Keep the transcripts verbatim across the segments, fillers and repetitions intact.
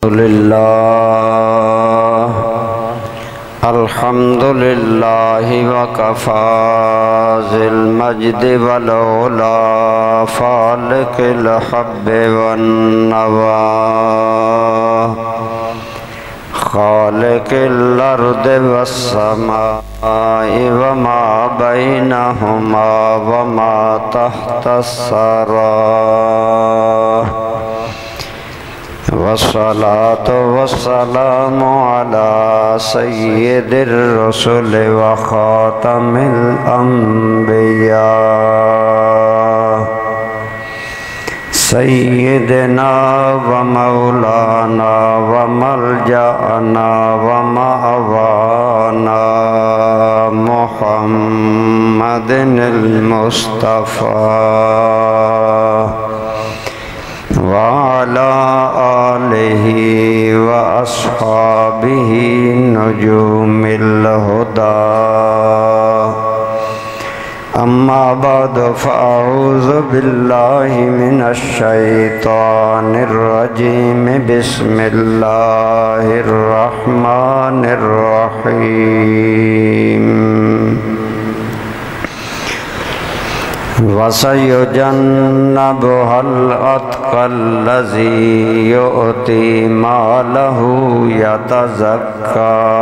للہ الحمد للہ وکفا ذی المجد والعلا فالق الحب والنوا خالق الارض والسماء وما بینہما وما تحت الثری والصلاة والسلام على سيد الرسل وخاتم الأنبياء سيدنا ومولانا وملجأنا ومأوانا محمد المصطفى وعلى آلہ وأصحابہ نجوم الہدى اما بعد فاعوذ باللہ من الشیطان الرجیم بسم اللہ الرحمن الرحیم وَسَيُجَنَّبُهَا الْأَتْقَى الَّذِي يُؤْتِي مَالَهُ يَتَزَكَّى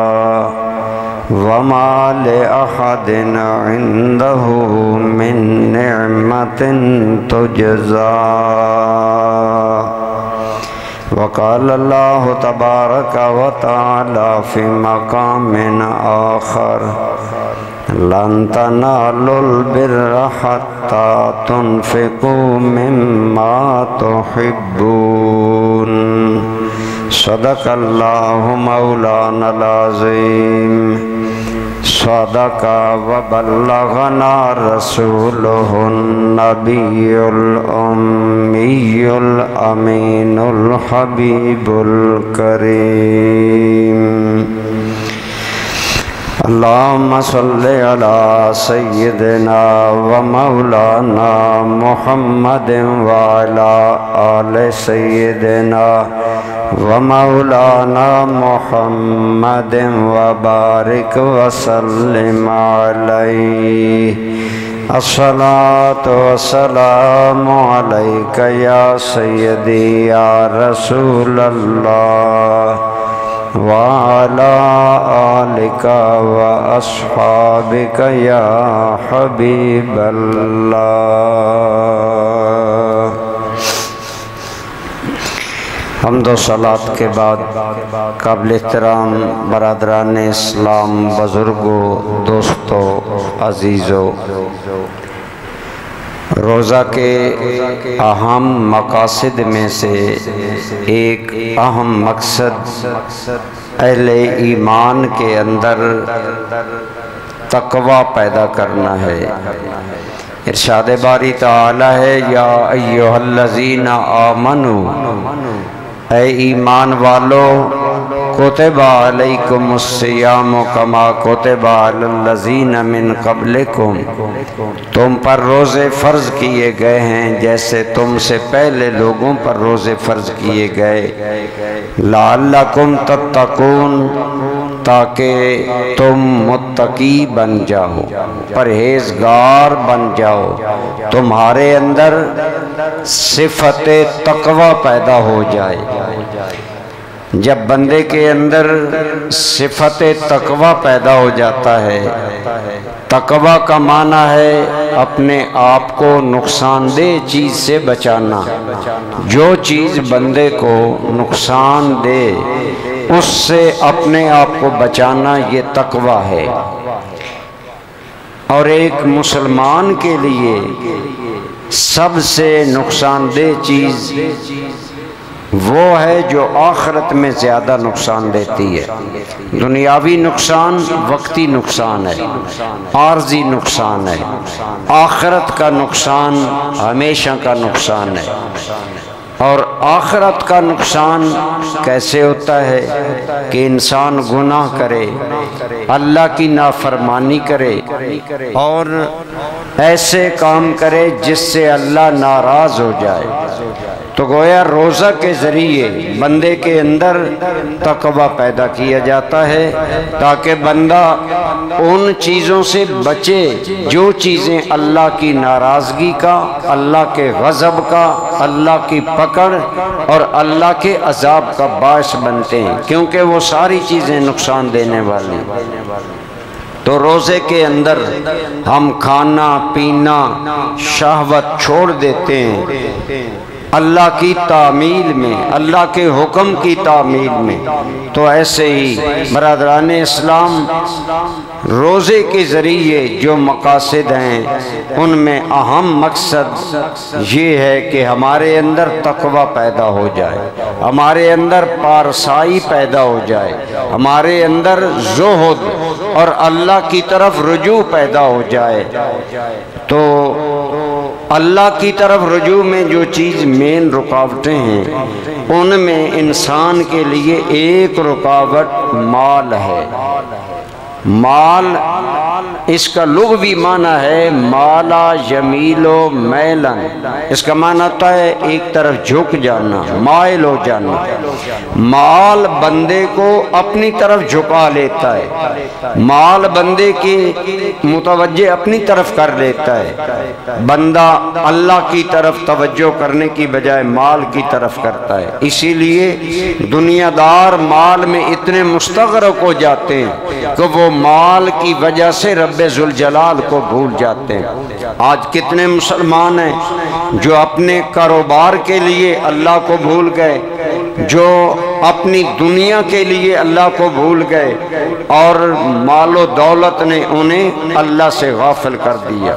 وَمَا لِأَحَدٍ عِندَهُ مِن نِّعْمَةٍ تُجْزَى وقال الله تبارك وتعالى في مقام آخر لن تنالوا البر حتى تنفقوا مما تحبون صدق الله مولانا العظيم صدق وبلغنا رسوله النبي الأمي الأمين الحبيب الكريم اللهم صل على سيدنا ومولانا محمد وعلى آل سيدنا ومولانا محمد وبارك وسلم عليه الصلاة والسلام عليك يا سيدي يا رسول الله وعلى آلك وأصحابك يا حبيب الله حمد و صلاة کے بعد قابل احترام برادران اسلام، بزرگوں، دوستوں، عزیزوں، روزہ کے اہم مقاصد میں سے ایک اہم مقصد اہل ایمان کے اندر تقوی پیدا کرنا ہے۔ ارشاد باری تعالی ہے یا ایہا الذین آمنوا، اے ایمان والو، کتب علیکم الصیام کما کتب علی الذین من قبلکم، تم پر روزے فرض کیے گئے ہیں جیسے تم سے پہلے لوگوں پر روزے فرض کیے گئے، لعلکم تتقون، تاکہ تم متقی بن جاؤ، پرہیزگار بن جاؤ، تمہارے اندر صفت تقوی پیدا ہو جائے۔ جب بندے کے اندر صفت تقوی پیدا ہو جاتا ہے، تقوی کا معنی ہے اپنے آپ کو نقصان دہ چیز سے بچانا۔ جو چیز بندے کو نقصان دے اس سے اپنے آپ کو بچانا، یہ تقوی ہے۔ اور ایک مسلمان کے لیے سب سے نقصان دہ چیز وہ ہے جو آخرت میں زیادہ نقصان دیتی ہے۔ دنیاوی نقصان وقتی نقصان ہے، عارضی نقصان ہے، آخرت کا نقصان ہمیشہ کا نقصان ہے۔ اور آخرت کا نقصان کیسے ہوتا ہے کہ انسان گناہ کرے، اللہ کی نافرمانی کرے اور ایسے کام کرے جس سے اللہ ناراض ہو جائے۔ تو گویا روزہ کے ذریعے بندے کے اندر تقوی پیدا کیا جاتا ہے تاکہ بندہ ان چیزوں سے بچے جو چیزیں اللہ کی ناراضگی کا، اللہ کے غضب کا، اللہ کی پکڑ اور اللہ کے عذاب کا باعث بنتے ہیں، کیونکہ وہ ساری چیزیں نقصان دینے والی ہیں۔ تو روزے کے اندر ہم کھانا پینا شہوت چھوڑ دیتے ہیں اللہ کی تعمیل میں، اللہ کے حکم کی تعمیل میں۔ تو ایسے ہی برادران اسلام روزے کے ذریعے جو مقاصد ہیں ان میں اہم مقصد یہ ہے کہ ہمارے اندر تقوی پیدا ہو جائے، ہمارے اندر پارسائی پیدا ہو جائے، ہمارے اندر زہد اور اللہ کی طرف رجوع پیدا ہو جائے۔ تو اللہ کی طرف رجوع میں جو چیز مین رکاوٹیں ہیں ان میں انسان کے لیے ایک رکاوٹ مال ہے۔ مال اس کا لغوی معنی ہے مالا یمیل و میلن، اس کا معنی ہوتا ہے ایک طرف جھک جانا، مائل ہو جانا۔ مال بندے کو اپنی طرف جھکا لیتا ہے، مال بندے کی متوجہ اپنی طرف کر لیتا ہے، بندہ اللہ کی طرف توجہ کرنے کی بجائے مال کی طرف کرتا ہے۔ اسی لیے دنیا دار مال میں اتنے مستغرق ہو جاتے ہیں کہ وہ مال کی وجہ سے رب ذوالجلال کو بھول جاتے ہیں۔ آج کتنے مسلمان ہیں جو اپنے کاروبار کے لیے اللہ کو بھول گئے، جو اپنی دنیا کے لیے اللہ کو بھول گئے اور مال و دولت نے انہیں اللہ سے غافل کر دیا۔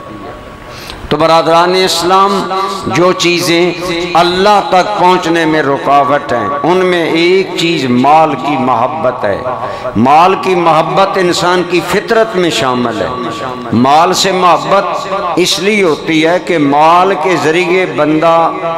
تو برادران اسلام جو چیزیں اللہ تک پہنچنے میں رکاوٹ ہیں ان میں ایک چیز مال کی محبت ہے۔ مال کی محبت انسان کی فطرت میں شامل ہے۔ مال سے محبت اس لیے ہوتی ہے کہ مال کے ذریعے بندہ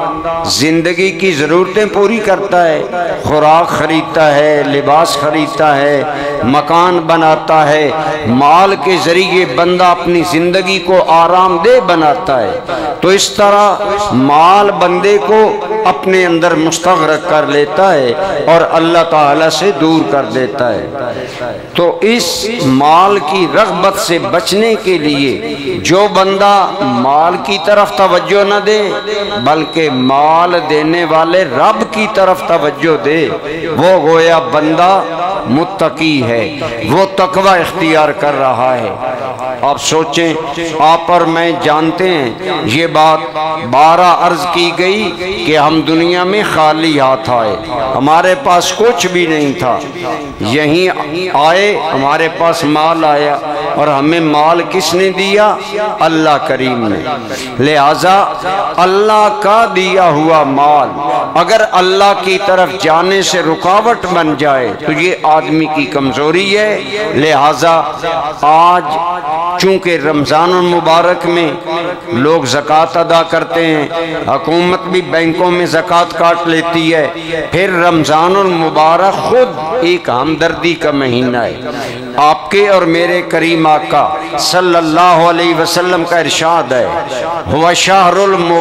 زندگی کی ضرورتیں پوری کرتا ہے، خوراک خریدتا ہے، لباس خریدتا ہے، مکان بناتا ہے۔ مال کے ذریعے بندہ اپنی زندگی کو آرام دہ بناتا ہے۔ تو اس طرح مال بندے کو اپنے اندر مستغرق کر لیتا ہے اور اللہ تعالی سے دور کر دیتا ہے۔ تو اس مال کی رغبت سے بچنے کے لیے جو بندہ مال کی طرف توجہ نہ دے بلکہ مال دینے والے رب کی طرف توجہ دے، وہ گویا بندہ متقی ہے، وہ تقوی اختیار کر رہا ہے۔ آپ سوچیں، آپ اور میں جانتے ہیں یہ بات بارہ عرض کی گئی کہ ہم دنیا میں خالی ہاتھ آئے، ہمارے پاس کچھ بھی نہیں تھا، یہیں آئے ہمارے پاس مال آیا، اور ہمیں مال کس نے دیا؟ اللہ کریم نے۔ لہذا اللہ کا دیا ہوا مال اگر اللہ کی طرف جانے سے رکاوٹ بن جائے تو یہ آدمی کی کمزوری ہے۔ لہذا آج چونکہ رمضان المبارک میں لوگ زکوٰۃ ادا کرتے ہیں، حکومت بھی بینکوں میں زکوٰۃ کاٹ لیتی ہے، پھر رمضان المبارک خود ایک ہمدردی کا مہینہ ہے۔ آپ کے اور میرے کریم آقا صلی اللہ علیہ وسلم کا ارشاد ہے، ہوا شہر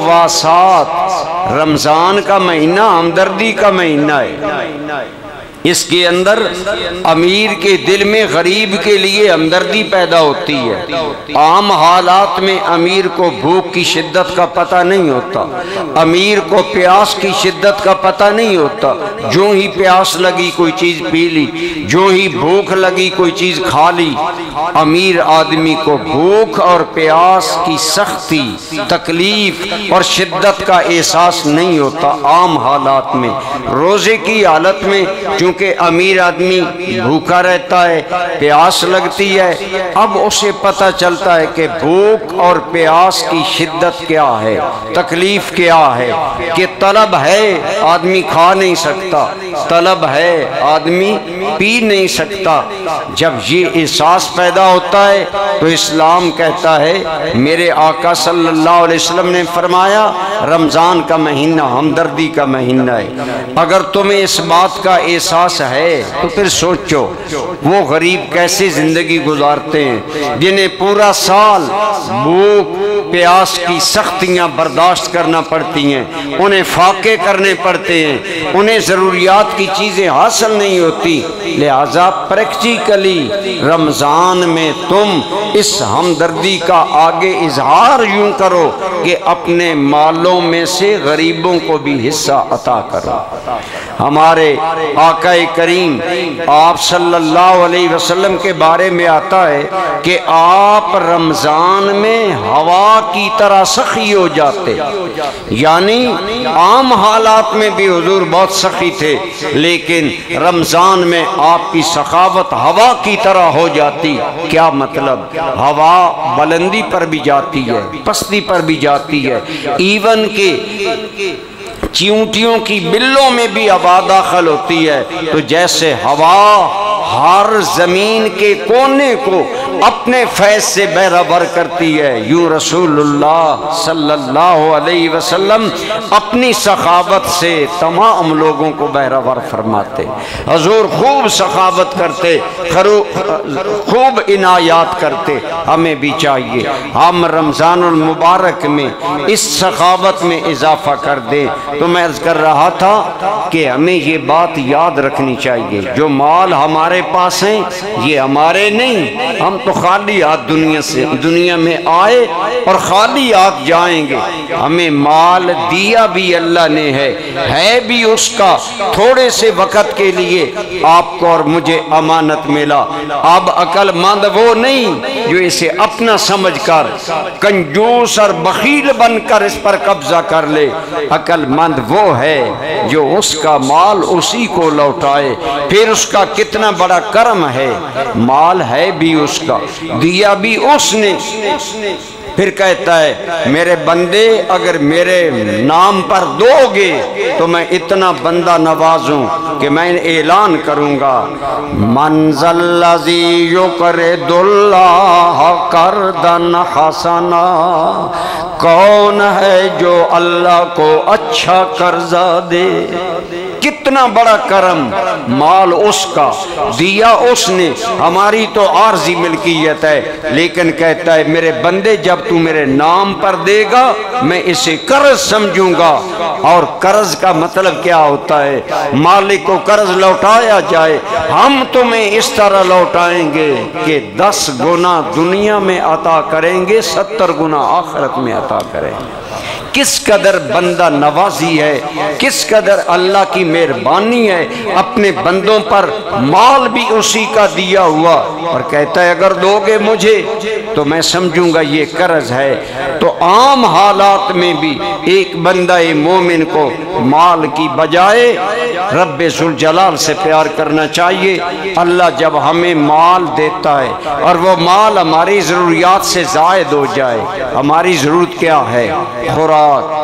المواسات، رمضان کا مہینہ ہمدردی کا مہینہ ہے۔ اس کے اندر امیر کے دل میں غریب کے لیے ہمدردی پیدا ہوتی ہے۔ عام حالات میں امیر کو بھوک کی شدت کا پتہ نہیں ہوتا، امیر کو پیاس کی شدت کا پتہ نہیں ہوتا، جو ہی پیاس لگی کوئی چیز پی لی، جو ہی بھوک لگی کوئی چیز کھا لی۔ امیر آدمی کو بھوک اور پیاس کی سختی، تکلیف اور شدت کا احساس نہیں ہوتا عام حالات میں۔ روزے کی حالت میں چونکہ کہ امیر آدمی بھوکا رہتا ہے، پیاس لگتی ہے، اب اسے پتہ چلتا ہے کہ بھوک اور پیاس کی شدت کیا ہے، تکلیف کیا ہے، کہ طلب ہے آدمی کھا نہیں سکتا، طلب ہے آدمی پی نہیں سکتا۔ جب یہ احساس پیدا ہوتا ہے تو اسلام کہتا ہے، میرے آقا صلی اللہ علیہ وسلم نے فرمایا رمضان کا مہینہ ہمدردی کا مہینہ ہے۔ اگر تمہیں اس بات کا احساس ہے تو پھر سوچو وہ غریب کیسے زندگی گزارتے ہیں جنہیں پورا سال بھوک پیاس کی سختیاں برداشت کرنا پڑتی ہیں، انہیں فاقے کرنے پڑتے ہیں، انہیں ضروریات کی چیزیں حاصل نہیں ہوتی۔ لہذا پریکٹیکلی رمضان میں تم اس ہمدردی کا آگے اظہار یوں کرو کہ اپنے مالوں میں سے غریبوں کو بھی حصہ عطا کرو۔ ہمارے آقا کریم آپ صلی اللہ علیہ وسلم کے بارے میں آتا ہے کہ آپ رمضان میں ہوا کی طرح سخی ہو جاتے، یعنی عام حالات میں بھی حضور بہت سخی تھے، لیکن رمضان میں آپ کی سخاوت ہوا کی طرح ہو جاتی۔ کیا مطلب؟ ہوا بلندی پر بھی جاتی ہے، پستی پر بھی جاتی ہے، ایون کہ چیونٹیوں کی بلوں میں بھی ہوا داخل ہوتی ہے۔ تو جیسے ہوا ہر زمین کے کونے کو اپنے فیض سے بہرہ کرتی ہے، یوں رسول اللہ صلی اللہ علیہ وسلم اپنی سخاوت سے تمام لوگوں کو بہرہ فرماتے۔ حضور خوب سخاوت کرتے، خوب عنایات کرتے۔ ہمیں بھی چاہیے ہم رمضان المبارک میں اس سخاوت میں اضافہ کر دیں۔ تو میں عرض کر رہا تھا کہ ہمیں یہ بات یاد رکھنی چاہیے، جو مال ہمارے پاس ہیں یہ ہمارے نہیں، ہم تو خالی ہاتھ دنیا سے دنیا میں آئے اور خالی ہاتھ جائیں گے۔ ہمیں مال دیا بھی اللہ نے ہے ہے بھی اس کا، تھوڑے سے وقت کے لیے آپ کو اور مجھے امانت ملا۔ اب عقل مند وہ نہیں جو اسے اپنا سمجھ کر کنجوس اور بخیل بن کر اس پر قبضہ کر لے، عقل مند وہ ہے جو اس کا مال اسی کو لوٹائے۔ پھر اس کا کتنا بڑا کرم ہے، مال ہے بھی اس کا، دیا بھی اس نے۔ پھر کہتا ہے میرے بندے اگر میرے نام پر دو گے تو میں اتنا بندہ نوازوں کہ میں اعلان کروں گا، من ذا الذی یقرض اللہ قرضا حسنا، کون ہے جو اللہ کو اچھا قرضہ دے۔ کتنا بڑا کرم، مال اس کا، دیا اس نے، ہماری تو عارضی ملکیت ہے، لیکن کہتا ہے میرے بندے جب تو میرے نام پر دے گا میں اسے قرض سمجھوں گا۔ اور قرض کا مطلب کیا ہوتا ہے؟ مالک کو قرض لوٹایا جائے، ہم تمہیں اس طرح لوٹائیں گے کہ دس گنا دنیا میں عطا کریں گے، ستر گنا آخرت میں عطا کریں گے۔ کس قدر بندہ نوازی ہے، کس قدر اللہ کی مہربانی ہے اپنے بندوں پر، مال بھی اسی کا دیا ہوا، اور کہتا ہے اگر دو گے مجھے تو میں سمجھوں گا یہ قرض ہے۔ تو عام حالات میں بھی ایک بندہ مومن کو مال کی بجائے رب ذوالجلال سے پیار کرنا چاہیے۔ اللہ جب ہمیں مال دیتا ہے اور وہ مال ہماری ضروریات سے زائد ہو جائے، ہماری ضرورت کیا ہے؟ خوراک،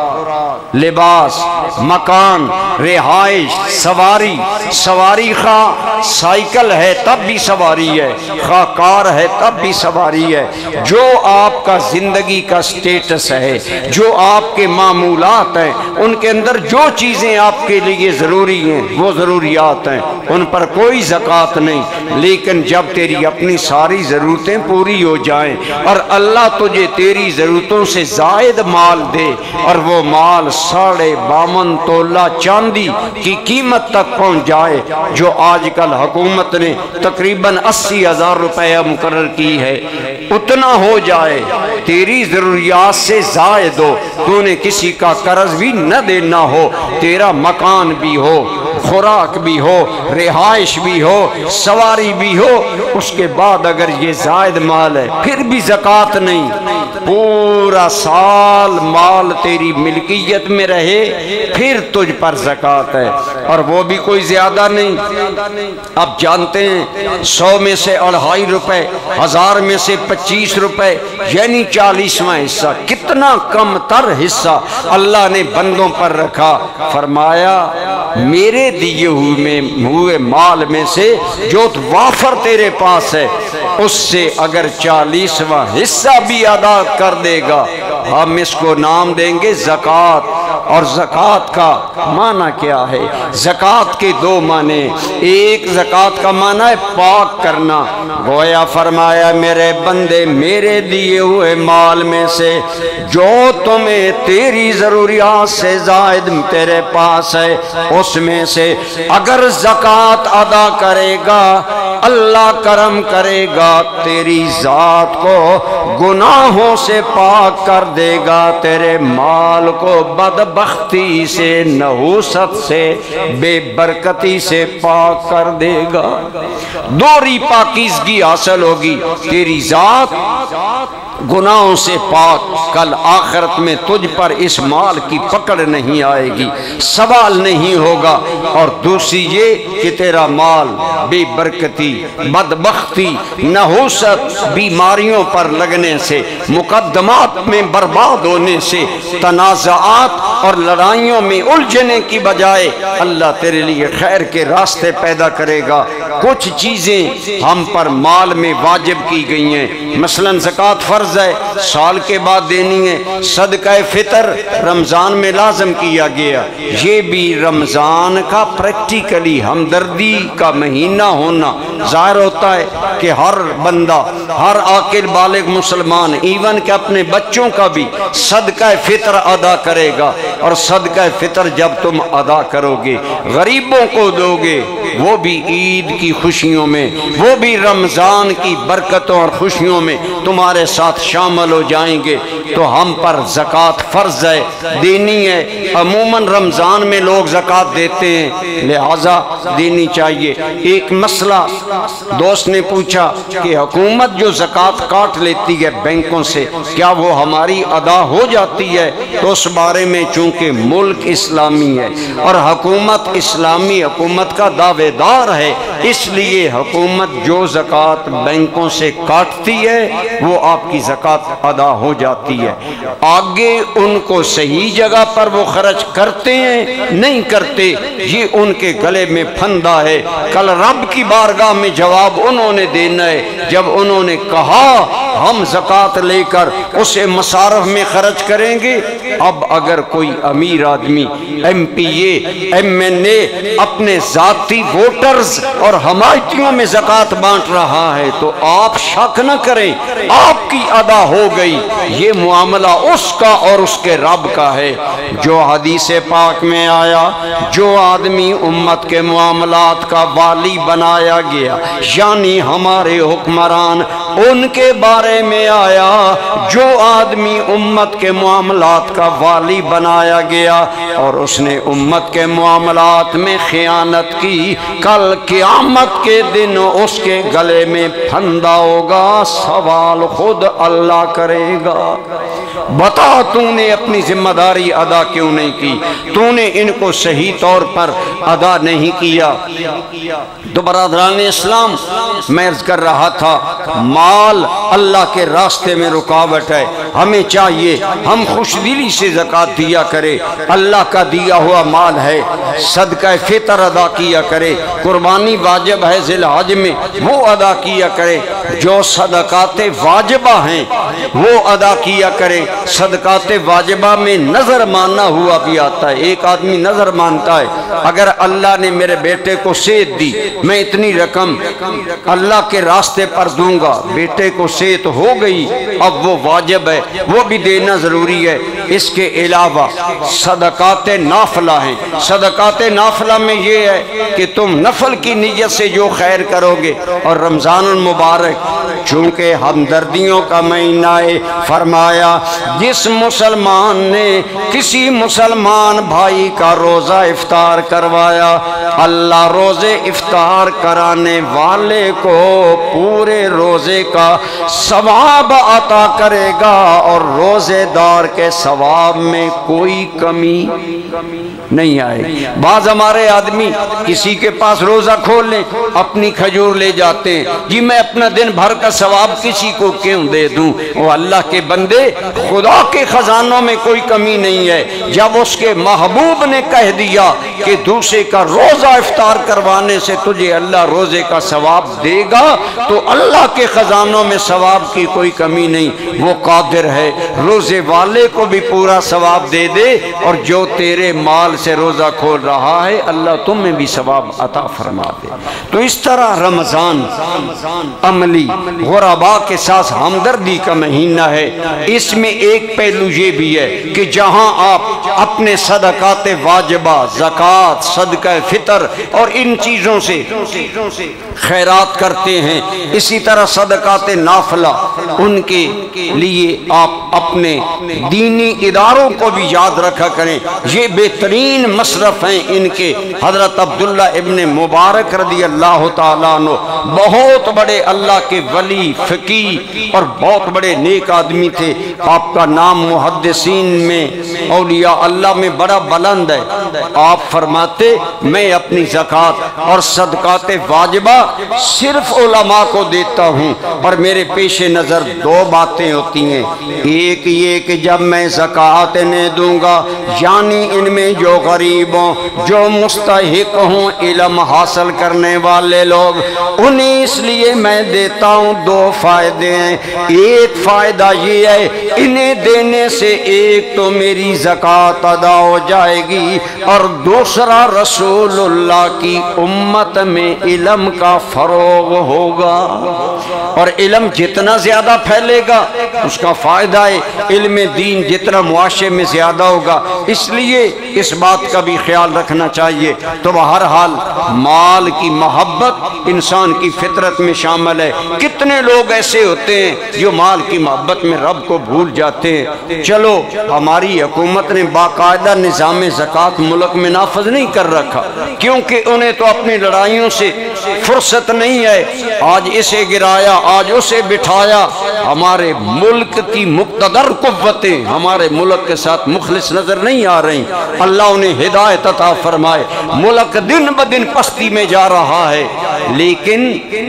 لباس، مکان، رہائش، سواری، سواری خواہ سائیکل ہے تب بھی سواری ہے، خواہ کار ہے تب بھی سواری ہے۔ جو آپ کا زندگی کا سٹیٹس ہے، جو آپ کے معمولات ہیں، ان کے اندر جو چیزیں آپ کے لیے ضروری ہیں وہ ضروریات ہیں، ان پر کوئی زکوٰۃ نہیں۔ لیکن جب تیری اپنی ساری ضرورتیں پوری ہو جائیں اور اللہ تجھے تیری ضرورتوں سے زائد مال دے، اور وہ مال ساڑھے باون تولہ چاندی کی قیمت تک پہنچ جائے، جو آج کل حکومت نے تقریباً اسی ہزار روپیہ مقرر کی ہے، اتنا ہو جائے، تیری ضروریات سے زائد ہو، تو نے کسی کا قرض بھی نہ دینا ہو، تیرا مکان بھی ہو، خوراک بھی ہو، رہائش بھی ہو، سواری بھی ہو، اس کے بعد اگر یہ زائد مال ہے پھر بھی زکوٰۃ نہیں، پورا سال مال تیری ملکیت میں رہے پھر تجھ پر زکوٰۃ ہے، اور وہ بھی کوئی زیادہ نہیں۔ اب جانتے ہیں سو میں سے اڑھائی روپے، ہزار میں سے پچیس روپے، یعنی چالیسواں حصہ، کتنا کم تر حصہ اللہ نے بندوں پر رکھا۔ فرمایا میرے دیے ہوئے ہوئے مال میں سے جو وافر تیرے پاس ہے اس سے اگر چالیسواں حصہ بھی ادا کر دے گا ہم اس کو نام دیں گے زکوٰۃ۔ اور زکوٰۃ کا معنی کیا ہے؟ زکوٰۃ کے دو معنی، ایک زکوٰۃ کا معنی ہے پاک کرنا، گویا فرمایا میرے بندے میرے دیے ہوئے مال میں سے جو تمہیں تیری ضروریات سے زائد تیرے پاس ہے اس میں سے اگر زکوٰۃ ادا کرے گا اللہ کرم کرے گا، تیری ذات کو گناہوں سے پاک کر دے گا، تیرے مال کو بدبختی سے، نحوست سے، بے برکتی سے پاک کر دے گا۔ دوہری پاکیزگی حاصل ہوگی، تیری ذات گناہوں سے پاک، کل آخرت میں تجھ پر اس مال کی پکڑ نہیں آئے گی، سوال نہیں ہوگا۔ اور دوسری یہ کہ تیرا مال بے برکتی، بدبختی، نحوست، بیماریوں پر لگنے سے، مقدمات میں برباد ہونے سے، تنازعات اور لڑائیوں میں الجھنے کی بجائے اللہ تیرے لیے خیر کے راستے پیدا کرے گا۔ کچھ چیزیں ہم پر مال میں واجب کی گئی ہیں، مثلا زکوٰۃ فرض ہے، سال کے بعد دینی ہے، صدقہ فطر رمضان میں لازم کیا گیا، یہ بھی رمضان کا پریکٹیکلی ہمدردی کا مہینہ ہونا ظاہر ہوتا ہے کہ ہر بندہ، ہر عاقل بالغ مسلمان ایون کہ اپنے بچوں کا بھی صدقہ فطر ادا کرے گا۔ اور صدقہ فطر جب تم ادا کرو گے غریبوں کو دو گے، وہ بھی عید کی خوشیوں میں، وہ بھی رمضان کی برکتوں اور خوشیوں میں تمہارے ساتھ شامل ہو جائیں گے۔ تو ہم پر زکوٰۃ فرض ہے، دینی ہے، عموماً رمضان میں لوگ زکوٰۃ دیتے ہیں، لہذا دینی چاہیے۔ ایک مسئلہ دوست نے پوچھا کہ حکومت جو زکوٰۃ کاٹ لیتی ہے بینکوں سے کیا وہ ہماری ادا ہو جاتی ہے؟ تو اس بارے میں چونکہ ملک اسلامی ہے اور حکومت اسلامی حکومت کا دعوے دار ہے، اس لیے حکومت جو زکوٰۃ بینکوں سے کاٹتی ہے وہ آپ کی زکوٰۃ ادا ہو جاتی ہے۔ آگے ان کو صحیح جگہ پر وہ خرچ کرتے ہیں نہیں کرتے یہ ان کے گلے میں پھندا ہے، کل رب کی بارگاہ میں جواب انہوں نے دینا ہے۔ جب انہوں نے کہا ہم زکوٰۃ لے کر اسے مصارف میں خرچ کریں گے، اب اگر کوئی امیر آدمی M P A M N A اپنے ذاتی ووٹرز اور حمایتیوں میں زکوٰۃ بانٹ رہا ہے تو آپ شک نہ کریں آپ کی ادا ہو گئی، یہ معاملہ اس کا اور اس کے رب کا ہے۔ جو حدیث پاک میں آیا جو آدمی امت کے معاملات کا والی بنایا گیا یعنی ہمارے حکمران، ان کے بارے میں آیا جو آدمی امت کے معاملات کا والی بنایا گیا اور اس نے امت کے معاملات میں خیانت کی، کل قیامت کے دن اس کے گلے میں پھندا ہوگا، سوال خود اللہ کرے گا۔ بتا تو نے اپنی ذمہ داری ادا کیوں نہیں کی؟ تو نے ان کو صحیح طور پر ادا نہیں کیا۔ تو برادران اسلام میں عرض کر رہا تھا مال اللہ کے راستے میں رکاوٹ ہے، ہمیں چاہیے ہم خوش دلی سے زکوٰۃ دیا کرے، اللہ کا دیا ہوا مال ہے، صدقہ فطر ادا کیا کرے، قربانی واجب ہے ذی الحج میں وہ ادا کیا کرے، جو صدقات واجبہ ہیں وہ ادا کیا کرے۔ صدقات واجبہ میں نظر ماننا ہوا بھی آتا ہے، ایک آدمی نظر مانتا ہے اگر اللہ نے میرے بیٹے کو صحت دی میں اتنی رقم اللہ کے راستے پر دوں گا، بیٹے کو صحت ہو گئی اب وہ واجب ہے وہ بھی دینا ضروری ہے۔ اس کے علاوہ صدقات نافلہ ہیں، صدقات نافلہ میں یہ ہے کہ تم نفل کی نیت سے جو خیر کرو گے، اور رمضان المبارک چونکہ ہمدردیوں کا مہینہ ہے، فرمایا جس مسلمان نے کسی مسلمان بھائی کا روزہ افطار کروایا اللہ روزے افطار کرانے والے کو پورے روزے کا ثواب عطا کرے گا اور روزے دار کے ثواب میں کوئی کمی نہیں آئے۔ بعض ہمارے آدمی کسی کے پاس روزہ کھول لیں اپنی کھجور لے جاتے ہیں، جی میں اپنا دن بھر کا ثواب کسی کو کیوں دے دوں؟ وہ اللہ کے بندے خدا کے خزانوں میں کوئی کمی نہیں ہے، جب اس کے محبوب نے کہہ دیا کہ دوسرے کا روزہ افطار کروانے سے تجھے اللہ روزے کا ثواب دے گا، تو اللہ کے خزانوں میں ثواب کی کوئی کمی نہیں، وہ قادر ہے روزے والے کو بھی پورا ثواب دے دے، اور جو تیرے مال سے روزہ کھول رہا ہے اللہ تمہیں بھی ثواب عطا فرما دے۔ تو اس طرح رمضان عملی غرباء کے ساتھ ہمدردی کا مہینہ ہے۔ اس میں ایک پہلو یہ بھی ہے کہ جہاں آپ اپنے صدقات واجبہ، زکوٰۃ، صدقہ فطر اور ان چیزوں سے خیرات کرتے ہیں، اسی طرح صدقات نافلہ ان کے لیے آپ اپنے دینی اداروں کو بھی یاد رکھا کریں، یہ بہترین مصرف ہیں ان کے۔ حضرت عبداللہ ابن مبارک رضی اللہ تعالیٰ عنہ بہت بڑے اللہ کے ولی، فقیہ اور بہت بڑے نیک آدمی تھے، آپ کا نام محدثین میں، اولیاء اللہ میں بڑا بلند ہے۔ آپ فرماتے میں اپنی زکوٰۃ اور صدقات واجبہ صرف علماء کو دیتا ہوں، اور میرے پیش نظر دو باتیں ہوتی ہیں، ایک یہ کہ جب میں زکوٰۃ انہیں دوں گا یعنی ان میں جو غریب ہوں، جو مستحق ہوں علم حاصل کرنے والے لوگ، انہیں اس لیے میں دیتا ہوں۔ دو فائدے ہیں، ایک فائدہ یہ ہے انہیں دینے سے ایک تو میری زکوٰۃ ادا ہو جائے گی، اور دوسرا رسول اللہ کی امت میں علم کا فروغ ہوگا، اور علم جتنا زیادہ پھیلے گا اس کا فائدہ ہے، علم دین جتنا معاشرے میں زیادہ ہوگا، اس لیے اس بات کا بھی خیال رکھنا چاہیے۔ تو بہرحال مال کی محبت انسان کی فطرت میں شامل ہے۔ کتنے لوگ ایسے ہوتے ہیں جو مال کی محبت میں رب کو بھول جاتے ہیں۔ چلو ہماری حکومت نے باقاعدہ نظام زکوٰۃ ملک میں نافذ نہیں کر رکھا، کیونکہ انہیں تو اپنی لڑائیوں سے فرصت نہیں ہے، آج اسے گرایا آج اسے بٹھایا۔ ہمارے ملک کی مقتدر قوتیں ہمارے ملک کے ساتھ مخلص نظر نہیں آ رہی، اللہ انہیں ہدایت عطا فرمائے۔ ملک دن بدن پستی میں جا رہا ہے، لیکن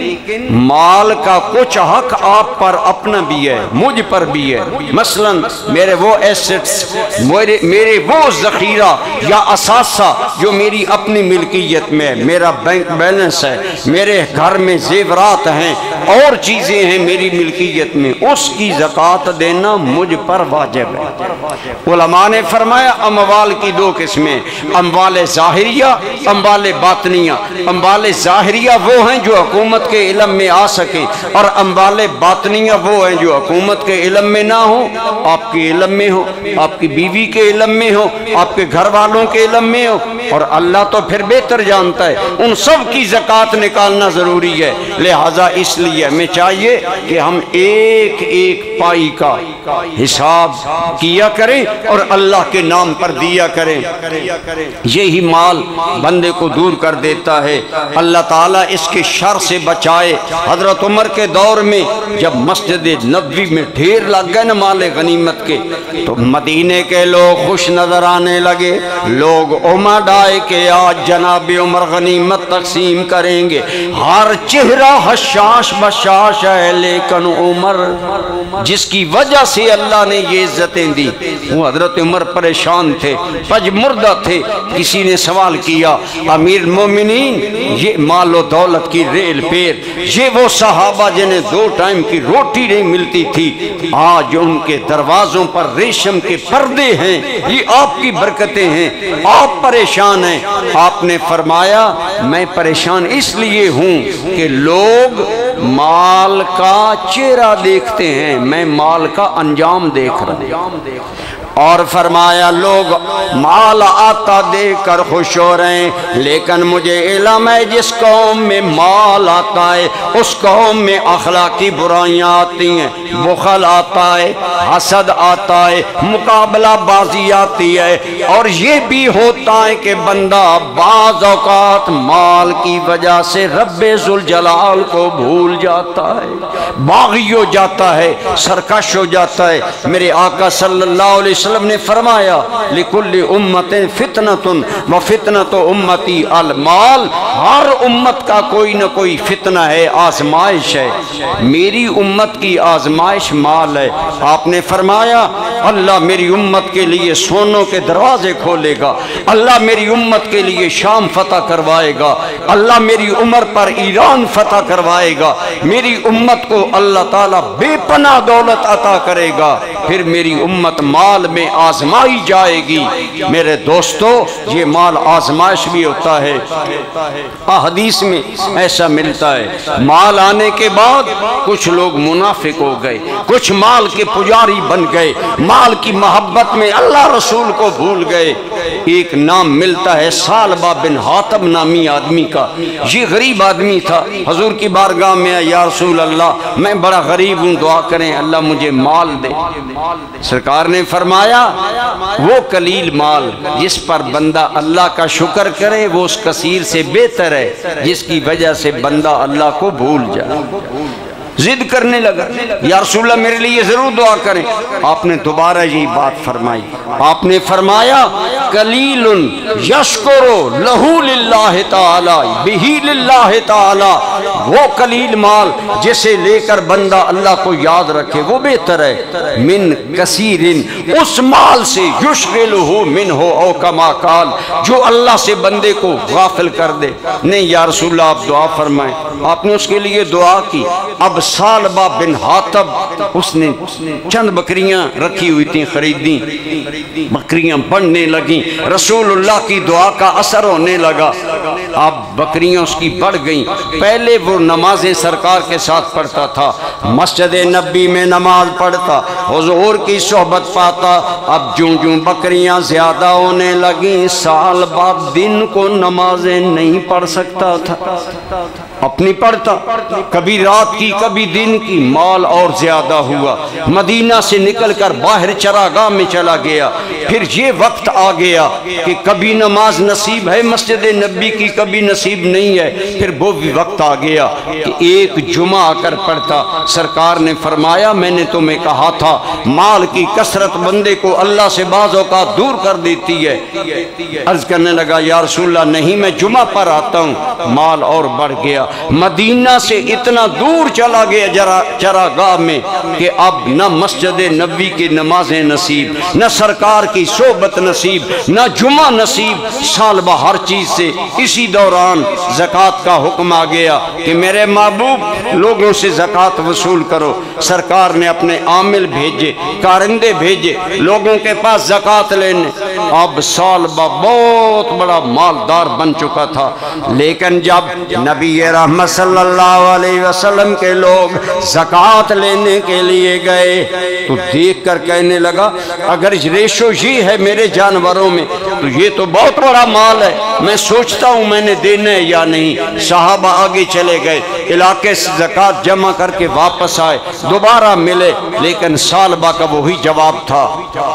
مال کا کچھ حق آپ پر اپنا بھی ہے، مجھ پر بھی ہے۔ مثلا میرے وہ ایسٹس، میرے میرے وہ ذخیرہ یا اثاثہ جو میری اپنی ملکیت میں ہے، میرا بینک بیلنس ہے، میرے گھر میں زیورات ہیں اور چیزیں ہیں میری ملکیت میں، اس کی زکوٰۃ دینا مجھ پر واجب ہے۔ علماء نے فرمایا اموال کی دو قسمیں، اموال ظاہریہ، اموال باطنیہ۔ اموال ظاہریہ وہ ہیں جو حکومت کے علم میں آ سکیں، اور اموال باطنیہ وہ ہیں جو حکومت کے علم میں نہ ہو، آپ کے علم میں ہو، آپ کی بیوی کے علم میں ہو، آپ کے گھر والوں کے علم میں ہو، اور اللہ تو پھر بہتر جانتا ہے، ان سب کی زکوٰۃ نکالنا ضروری ہے۔ لہٰذا اس لیے ہمیں چاہیے کہ ہم ایک ایک پائی کا حساب کیا کریں اور اللہ کے نام پر دیا کریں، یہی مال بندے کو دور کر دیتا ہے، اللہ تعالیٰ اس کے شر سے بچائے۔ حضرت عمر کے دور میں جب مسجد نبوی میں ڈھیر لگ گئے نا مال غنیمت کے، تو مدینے کے لوگ خوش نظر آنے لگے، لوگ عمر ڈائے کہ آج جناب عمر غنیمت تقسیم کریں گے، ہر چہرہ حشاش بشاش ہے، لیکن عمر جس کی وجہ سے اللہ نے یہ عزتیں دی، وہ حضرت عمر پریشان تھے، پج مردہ تھے۔ کسی نے سوال کیا امیر المومنین، یہ مال و دولت کی ریل پیر، یہ وہ صحابہ جنہیں دو ٹائم کی روٹی نہیں ملتی تھی، آج ان کے دروازوں پر ریشم کے پردے ہیں، یہ آپ کی برکتیں ہیں، آپ پریشان ہیں۔ آپ نے فرمایا میں پریشان اس لیے ہوں کہ لوگ مال کا چہرہ دیکھتے ہیں، میں مال کا انجام دیکھ رہا ہوں۔ اور فرمایا لوگ مال آتا دیکھ کر خوش ہو رہے ہیں، لیکن مجھے علم ہے جس قوم میں مال آتا ہے اس قوم میں اخلاقی برائیاں آتی ہیں، بخل آتا ہے، حسد آتا ہے، مقابلہ بازی آتی ہے، اور یہ بھی ہوتا ہے کہ بندہ بعض اوقات مال کی وجہ سے رب ذوالجلال کو بھول جاتا ہے، باغی ہو جاتا ہے، سرکش ہو جاتا ہے۔ میرے آقا صلی اللہ علیہ وسلم نے فرمایا لِكُلِّ أُمَّةٍ فِتْنَةٌ وَفِتْنَةُ أُمَّتِي الْمَالِ، ہر امت کا کوئی نہ کوئی فتنہ ہے، آزمائش ہے، میری امت کی آزمائش مال ہے۔ آپ نے فرمایا اللہ میری امت کے لیے سونوں کے دروازے کھولے گا، اللہ میری امت کے لیے شام فتح کروائے گا، اللہ میری عمر پر ایران فتح کروائے گا، میری امت کو اللہ تعالیٰ بے پناہ دولت عطا کرے گا، پھر میری امت مال میں آزمائی جائے گی۔ میرے دوستو یہ مال آزمائش بھی ہوتا ہے، حدیث میں ایسا ملتا ہے مال آنے کے بعد کچھ لوگ منافق ہو گئے، کچھ مال کے پجاری بن گئے، مال کی محبت میں اللہ رسول کو بھول گئے۔ ایک نام ملتا ہے ثعلبہ بن حاتب نامی آدمی کا، یہ غریب آدمی تھا، حضور کی بارگاہ میں یا رسول اللہ میں بڑا غریب ہوں، دعا کریں اللہ مجھے مال دے۔ سرکار نے فرمایا وہ قلیل مال جس پر بندہ اللہ کا شکر کرے وہ اس کثیر سے بہتر ہے جس کی وجہ سے بندہ اللہ کو بھول جائے۔ ضد کرنے لگا یا رسول اللہ میرے لیے ضرور دعا کریں، آپ نے دوبارہ یہی بات فرمائی، آپ نے فرمایا قلیل یشکر لہو للہ تعالی بہی للہ تعالی، وہ قلیل مال جسے لے کر بندہ اللہ کو یاد رکھے وہ بہتر ہے من کثیر، اس مال سے یشغلہ منہ او کما قال جو اللہ سے بندے کو غافل کر دے۔ نہیں یا رسول اللہ آپ دعا فرمائیں، آپ نے اس کے لیے دعا کی۔ اب ثعلبہ بن حاتب اس نے چند بکریاں رکھی ہوئی تھیں، خریدیں، بکریاں بڑھنے لگیں، رسول اللہ کی دعا کا اثر ہونے لگا، اب بکریاں اس کی بڑھ گئیں۔ پہلے وہ نمازیں سرکار کے ساتھ پڑھتا تھا، مسجد نبی میں نماز پڑھتا، حضور کی صحبت پاتا، اب جوں جوں بکریاں زیادہ ہونے لگیں ثعلبہ دن کو نمازیں نہیں پڑھ سکتا تھا، اپنی پڑھتا، کبھی رات کی کبھی دن کی، مال اور زیادہ ہوا، مدینہ سے نکل کر باہر چراگاہ میں چلا گیا۔ پھر یہ وقت آ گیا کہ کبھی نماز نصیب ہے مسجد نبی کی، کبھی نصیب نہیں ہے، پھر وہ بھی وقت آ گیا کہ ایک جمعہ آ کر پڑھتا۔ سرکار نے فرمایا میں نے تمہیں کہا تھا مال کی کثرت بندے کو اللہ سے بعض اوقات دور کر دیتی ہے۔ عرض کرنے لگا یا رسول اللہ نہیں میں جمعہ پر آتا ہوں، مال اور بڑھ گیا، مدینہ سے اتنا دور چلا گیا چراگاہ میں کہ اب نہ مسجد نبی کی نمازیں نصیب، نہ سرکار کی صحبت نصیب، نہ جمعہ نصیب، ثعلبہ ہر چیز سے۔ اسی دوران زکوٰۃ کا حکم آ گیا کہ میرے محبوب لوگوں سے زکوٰۃ وصول کرو۔ سرکار نے اپنے عامل بھیجے، کارندے بھیجے لوگوں کے پاس زکوٰۃ لینے۔ اب ثعلبہ بہت بڑا مالدار بن چکا تھا، لیکن جب نبی رحمت صلی اللہ علیہ وسلم کے لوگ زکوٰۃ لینے کے لیے گئے تو دیکھ کر کہنے لگا اگر ریشو یہ ہے میرے جانوروں میں تو یہ تو بہت بڑا مال ہے، میں سوچتا ہوں میں نے دینا ہے یا نہیں۔ صحابہ آگے چلے گئے، علاقے سے زکوٰۃ جمع کر کے واپس آئے، دوبارہ ملے، لیکن ثعلبہ کا وہی جواب تھا۔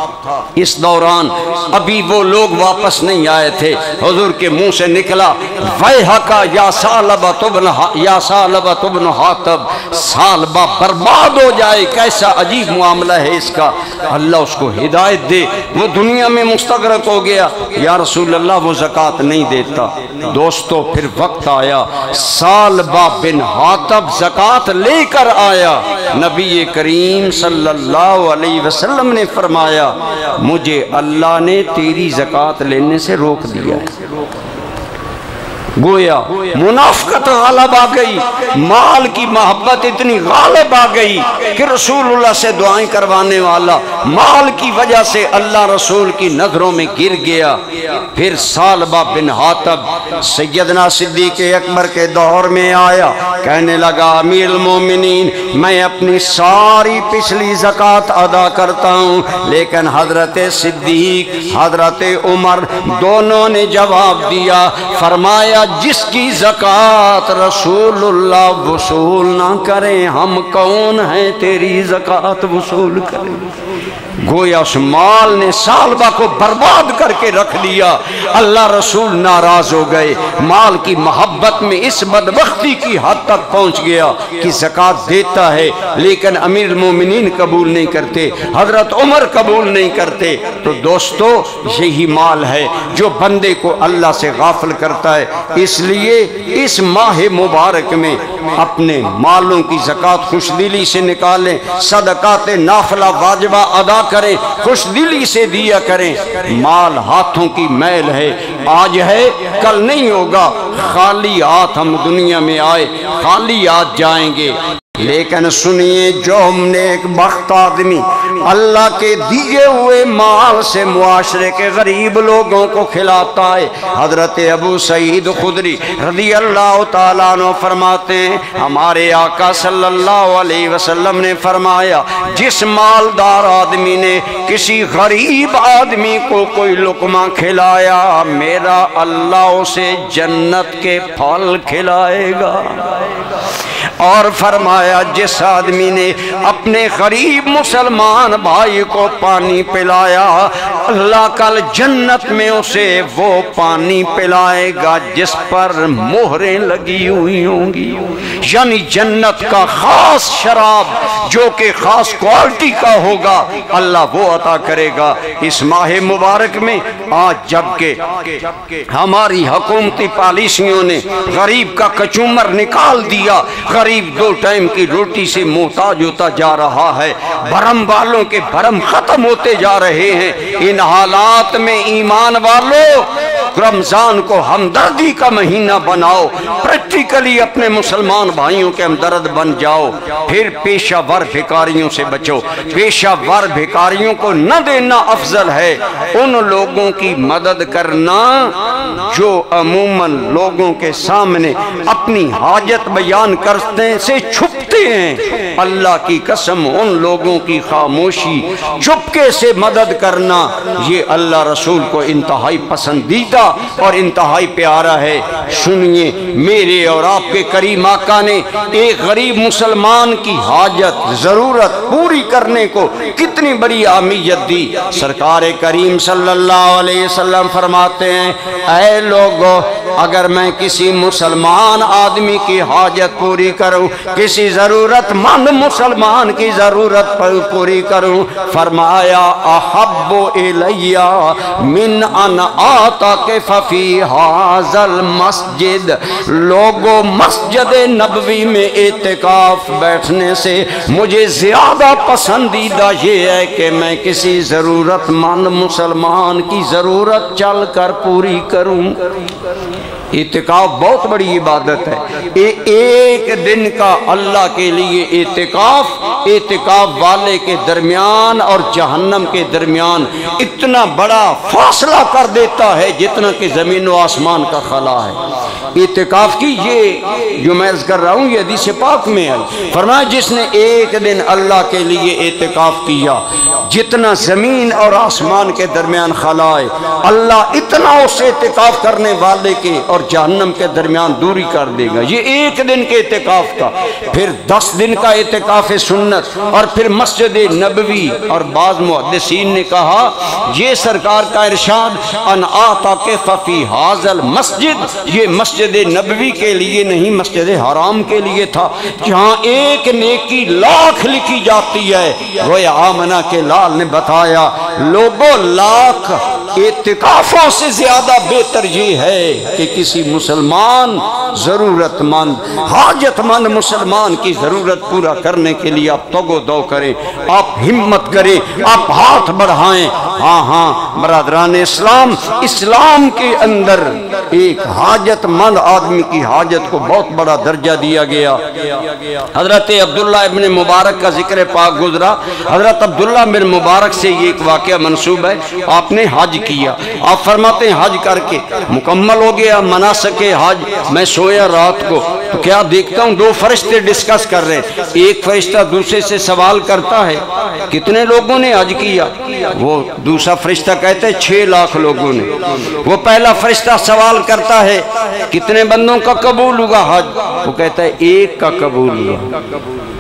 اس دوران ابھی وہ لوگ واپس نہیں آئے تھے، حضور کے منہ سے نکلا ویحکا یا ثعلبہ تبن یا ثعلبہ تبن حاتب، ثعلبہ برباد ہو جائے، کیسا عجیب معاملہ ہے اس کا، اللہ اس کو ہدایت دے، وہ دنیا میں مستغرق ہو گیا۔ یا رسول اللہ وہ زکوٰۃ نہیں دیتا۔ دوستو پھر وقت آیا، ثعلبہ بن حاتب زکوٰۃ لے کر آیا، نبی کریم صلی اللہ علیہ وسلم نے فرمایا مجھے اللہ نے تیری زکوٰۃ لینے سے روک دیا ہے۔ گویا منافقت غالب آ گئی، مال کی محبت اتنی غالب آ گئی کہ رسول اللہ سے دعائیں کروانے والا مال کی وجہ سے اللہ رسول کی نظروں میں گر گیا۔ پھر ثعلبہ بن حاتب سیدنا صدیق اکبر کے دور میں آیا، کہنے لگا امیر المومنین میں اپنی ساری پچھلی زکوٰۃ ادا کرتا ہوں، لیکن حضرت صدیق حضرت عمر دونوں نے جواب دیا، فرمایا جس کی زکوٰۃ رسول اللہ وصول نہ کریں ہم کون ہیں تیری زکوٰۃ وصول کریں۔ گویا اس مال نے سالبہ کو برباد کر کے رکھ دیا۔ اللہ رسول ناراض ہو گئے، مال کی محبت میں اس بدبختی کی حد تک پہنچ گیا کہ زکوٰۃ دیتا ہے لیکن امیر المومنین قبول نہیں کرتے، حضرت عمر قبول نہیں کرتے۔ تو دوستو یہی مال ہے جو بندے کو اللہ سے غافل کرتا ہے۔ اس لیے اس ماہ مبارک میں اپنے مالوں کی زکوٰۃ خوش دلی سے نکالیں، صدقات نافلہ واجبہ ادا کریں، خوش دلی سے دیا کریں۔ مال ہاتھوں کی میل ہے، آج ہے کل نہیں ہوگا۔ خالی ہاتھ ہم دنیا میں آئے، خالی ہاتھ جائیں گے۔ لیکن سنیے، جو ہم نے ایک بخت آدمی اللہ کے دیے ہوئے مال سے معاشرے کے غریب لوگوں کو کھلاتا ہے۔ حضرت ابو سعید خدری رضی اللہ تعالیٰ عنہ فرماتے ہیں، ہمارے آقا صلی اللہ علیہ وسلم نے فرمایا، جس مالدار آدمی نے کسی غریب آدمی کو کوئی لقمہ کھلایا، میرا اللہ اسے جنت کے پھل کھلائے گا۔ اور فرمایا، جس آدمی نے اپنے غریب مسلمان بھائی کو پانی پلایا، اللہ کل جنت میں اسے وہ پانی پلائے گا جس پر مہریں لگی ہوئی ہوں گی۔ یعنی جنت کا خاص شراب جو کہ خاص کوالٹی کا ہوگا، اللہ وہ عطا کرے گا۔ اس ماہ مبارک میں آج جبکہ ہماری حکومتی پالیسیوں نے غریب کا کچومر نکال دیا، غریب دو ٹائم کی روٹی سے محتاج ہوتا جا رہا ہے، بھرم والوں کے بھرم ختم ہوتے جا رہے ہیں۔ ان حالات میں ایمان والوں، رمضان کو ہمدردی کا مہینہ بناؤ، پریکٹیکلی اپنے مسلمان بھائیوں کے ہمدرد بن جاؤ، پھر پیشہ ور بھکاریوں سے بچو۔ پیشہ ور بھکاریوں کو نہ دینا افضل ہے، ان لوگوں کی مدد کرنا جو عموماً لوگوں کے سامنے اپنی حاجت بیان کرتے سے چھپتے ہیں۔ اللہ کی قسم، ان لوگوں کی خاموشی، چپکے سے مدد کرنا، یہ اللہ رسول کو انتہائی پسندیدہ اور انتہائی پیارا ہے۔ سنیے، میرے اور آپ کے کریم آقا نے ایک غریب مسلمان کی حاجت، ضرورت پوری کرنے کو کتنی بڑی اہمیت دی۔ سرکار کریم صلی اللہ علیہ وسلم فرماتے ہیں، اے لوگو، اگر میں کسی مسلمان آدمی کی حاجت پوری کروں، کسی ضرورت مند مسلمان کی ضرورت پوری کروں، فرمایا احب الیہ من ان آتاک ففی ھذا المسجد، لوگوں مسجد نبوی میں اعتکاف بیٹھنے سے مجھے زیادہ پسندیدہ یہ ہے کہ میں کسی ضرورت مند مسلمان کی ضرورت چل کر پوری کروں۔ اعتکاف بہت بڑی عبادت ہے، ایک دن کا اللہ کے لیے اعتکاف، اعتکاف والے کے درمیان اور جہنم کے درمیان اتنا بڑا فاصلہ کر دیتا ہے جتنا کہ زمین و آسمان کا خلا ہے۔ اعتکاف کی یہ جو میں عرض کر رہا ہوں یہ حدیث پاک میں ہے، فرمایا جس نے ایک دن اللہ کے لیے اعتکاف کیا، جتنا زمین اور آسمان کے درمیان خلا ہے، اللہ اتنا اس اعتکاف کرنے والے کے اور جہنم کے درمیان دوری کر دے گا۔ یہ ایک دن کے اعتکاف کا، پھر دس دن کا اعتکاف سنت، اور پھر مسجد نبوی۔ اور بعض محدثین نے کہا یہ سرکار کا ارشاد ان آتاک ففی ھذا المسجد، یہ مسجد نبوی کے لیے نہیں، مسجد حرام کے لیے تھا، جہاں ایک نیکی لاکھ لکھی جاتی ہے۔ رویا آمنہ کے لال نے بتایا، لوگوں لاکھ اعتکافوں سے زیادہ بہتر یہ ہے کہ کسی مسلمان ضرورت مند، حاجت مند مسلمان کی ضرورت پورا کرنے کے لیے آپ توگو دو کریں، آپ ہمت کریں، آپ ہاتھ بڑھائیں۔ ہاں ہاں برادران اسلام، اسلام کے اندر ایک حاجت مند آدمی کی حاجت کو بہت بڑا درجہ دیا گیا۔ حضرت عبداللہ ابن مبارک کا ذکر پاک گزرا، حضرت عبداللہ بن مبارک سے یہ ایک واقعہ منسوب ہے، آپ نے حج کیا، آپ فرماتے ہیں حج کر کے مکمل ہو گیا مناسک حج، میں سویا رات کو تو کیا دیکھتا ہوں دو فرشتے ڈسکس کر رہے ہیں، ایک فرشتہ دوسرے سے سوال کرتا ہے کتنے لوگوں نے حج کیا، وہ دوسرا فرشتہ کہتا ہے چھ لاکھ لوگوں نے، وہ پہلا فرشتہ سوال کرتا ہے کتنے بندوں کا قبول ہوا حج، وہ کہتا ہے ایک کا قبول ہوا،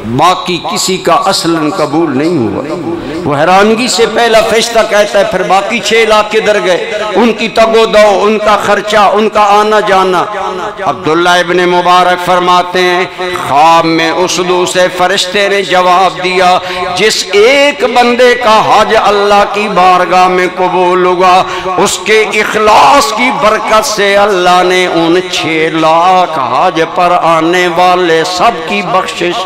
باقی کسی کا اصلاً قبول نہیں ہوا۔ وہ حیرانگی سے پہلا فرشتہ کہتا ہے پھر باقی چھ لاکھ کدھر گئے؟ ان کی تگو دو، ان کا خرچہ، ان کا آنا جانا۔ عبداللہ ابن مبارک فرماتے ہیں خواب میں اس دوسرے فرشتے نے جواب دیا جس ایک بندے کا حج اللہ کی بارگاہ میں قبول ہوگا اس کے اخلاص کی برکت سے اللہ نے ان چھ لاکھ حج پر آنے والے سب کی بخشش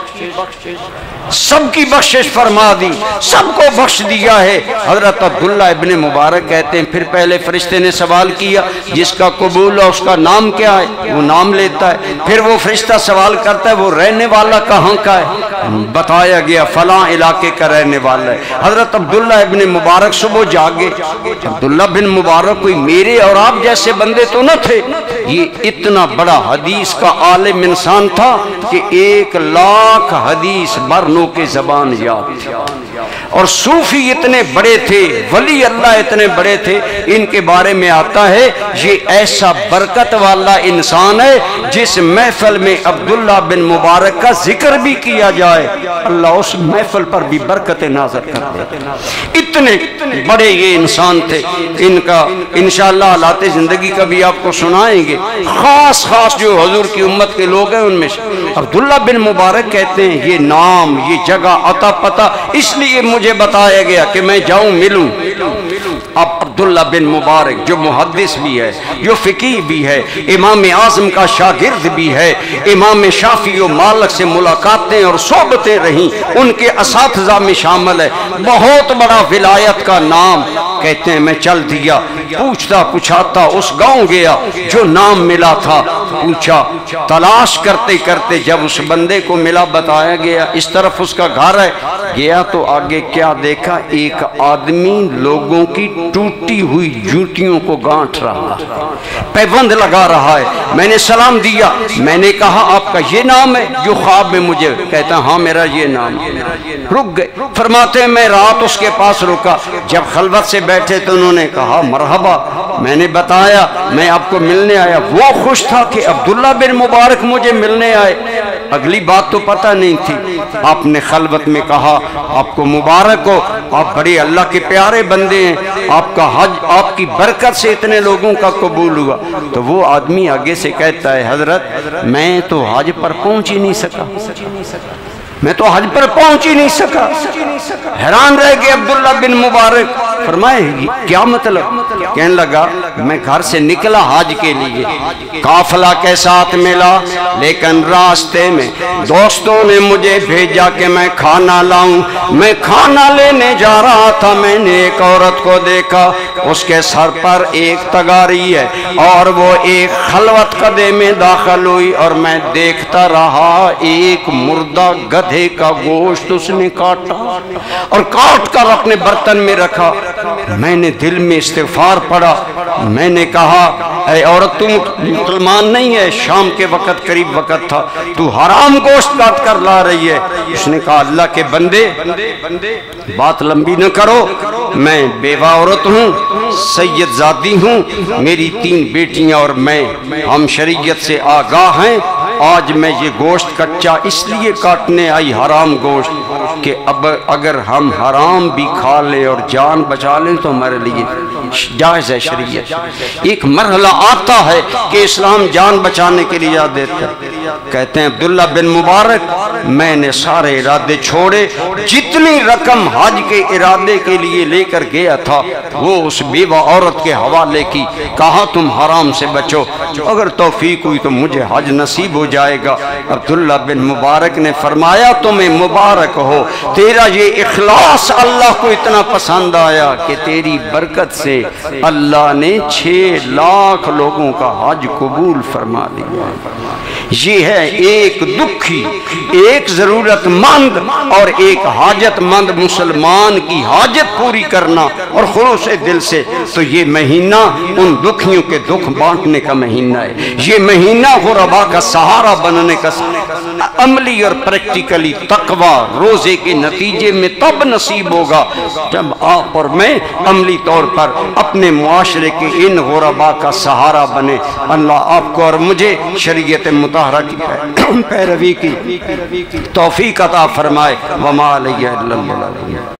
سب کی بخشش فرما دی، سب کو بخش دیا ہے۔ حضرت عبداللہ ابن مبارک کہتے ہیں پھر پہلے فرشتے نے سوال کیا جس کا قبول ہے اس کا نام کیا ہے؟ وہ نام لیتا ہے۔ پھر وہ فرشتہ سوال کرتا ہے وہ رہنے والا کہاں کا ہے؟ بتایا گیا فلاں علاقے کا رہنے والا ہے۔ حضرت عبداللہ ابن مبارک صبح جاگے۔ عبداللہ بن مبارک کوئی میرے اور آپ جیسے بندے تو نہ تھے، یہ اتنا بڑا حدیث کا عالم انسان تھا کہ ایک لاکھ حدیث برنو کے زبان یاد تھی، اور صوفی اتنے بڑے تھے، ولی اللہ اتنے بڑے تھے۔ ان کے بارے میں آتا ہے یہ ایسا برکت والا انسان ہے جس محفل میں عبداللہ بن مبارک کا ذکر بھی کیا جائے اللہ اس محفل پر بھی برکت نازل کر دیتا۔ اتنے بڑے یہ انسان تھے۔ ان کا انشاءاللہ حالات زندگی کا بھی آپ کو سنائیں گے۔ خاص خاص جو حضور کی امت کے لوگ ہیں ان میں سے عبداللہ بن مبارک کہتے ہیں یہ نام، یہ جگہ، عطا پتہ اس لیے مجھے بتایا گیا کہ میں جاؤں ملوں۔ اب عبداللہ بن مبارک جو محدث بھی ہے، جو فقیہ بھی ہے، امام اعظم کا شاگرد بھی ہے، امام شافعی و مالک سے ملاقاتیں اور صحبتیں رہیں، ان کے اساتذہ میں شامل ہے، بہت بڑا ولایت کا نام۔ کہتے ہیں میں چل دیا، پوچھتا پوچھاتا اس گاؤں گیا جو نام ملا تھا، پوچھا، تلاش کرتے کرتے جب اس بندے کو ملا بتایا گیا اس طرف اس کا گھر ہے، گیا تو آگے کیا دیکھا؟ ایک آدمی لوگوں کی ٹوٹی ہوئی جوتیوں کو گانٹھ رہا، پیبند لگا رہا ہے۔ میں نے سلام دیا، میں نے کہا آپ کا یہ نام ہے جو خواب میں مجھے؟ کہتا ہاں میرا یہ نام۔ رک گئے۔ فرماتے ہیں میں رات اس کے پاس رکا، جب خلوت سے بیٹھے تو انہوں نے کہا مرحبا، میں نے بتایا میں آپ کو ملنے آیا۔ وہ خوش تھا کہ عبداللہ بن مبارک مجھے ملنے آئے، اگلی بات تو پتہ نہیں تھی۔ آپ نے خلوت میں کہا آپ کو مبارک ہو، آپ بڑے اللہ کے پیارے بندے ہیں، آپ کا حج آپ کی برکت سے اتنے لوگوں کا قبول ہوا۔ تو وہ آدمی آگے سے کہتا ہے حضرت میں تو حج پر پہنچ ہی نہیں سکا، میں تو حج پر پہنچ ہی نہیں سکا۔ حیران رہ گئے عبداللہ بن مبارک، فرمائے کیا مطلب؟ کہنے لگا میں گھر سے نکلا حج کے لیے، قافلہ کے ساتھ ملا، لیکن راستے میں دوستوں نے مجھے بھیجا کہ میں کھانا لاؤں۔ میں کھانا لینے جا رہا تھا، میں نے ایک عورت کو دیکھا، اس کے سر پر ایک تگاری ہے اور وہ ایک خلوت قدے میں داخل ہوئی، اور میں دیکھتا رہا ایک مردہ گدھے کا گوشت اس نے کاٹا اور کاٹ کر اپنے برتن میں رکھا۔ میں نے دل میں استغفار پڑھا، میں نے کہا اے عورت تم مسلمان نہیں ہے، شام کے وقت قریب وقت تھا، تو حرام گوشت کاٹ کر لا رہی ہے۔ اس نے کہا اللہ کے بندے بات لمبی نہ کرو، میں بیوہ عورت ہوں، سید زادی ہوں، میری تین بیٹیاں اور میں، ہم شریعت سے آگاہ ہیں۔ آج میں یہ گوشت کچا اس لیے کاٹنے آئی حرام گوشت کہ اب اگر ہم حرام بھی کھا لیں اور جان بچا لیں تو ہمارے لیے جائز ہے۔ شریعت ایک مرحلہ آتا ہے کہ اسلام جان بچانے کے لیے دیتا ہے۔ کہتے ہیں عبداللہ بن مبارک میں نے سارے ارادے چھوڑے، جتنی رقم حج کے ارادے کے لیے لے کر گیا تھا وہ اس بیوہ عورت کے حوالے کی، کہا تم حرام سے بچو، اگر توفیق ہوئی تو مجھے حج نصیب ہو جائے گا۔ عبداللہ بن مبارک نے فرمایا تمہیں مبارک ہو، تیرا یہ اخلاص اللہ کو اتنا پسند آیا کہ تیری برکت سے اللہ نے چھ لاکھ لوگوں کا حج قبول فرما دیا۔ یہ ہے ایک دکھی، ایک ضرورت مند اور ایک حاجت مند مسلمان کی حاجت پوری کرنا اور خلوص دل سے، تو یہ مہینہ ان دکھیوں کے دکھ بانٹنے کا مہینہ ہے، یہ مہینہ غربا کا سہارا بننے کا عملی اور پریکٹیکلی تقوی روزے کے نتیجے میں تب نصیب ہوگا جب آپ اور میں عملی طور پر اپنے معاشرے کے ان غرباء کا سہارا بنے۔ اللہ آپ کو اور مجھے شریعت مطہرہ کی پیروی کی توفیق عطا فرمائے۔ وما علیہ الا البلاغ۔